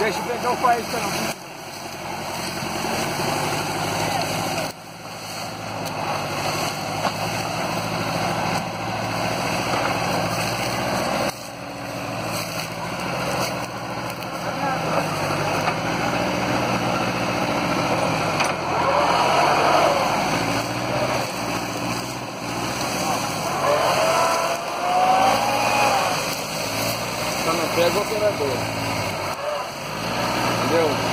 deixa pegar o faísca não. Só não pega o operador. Entendeu?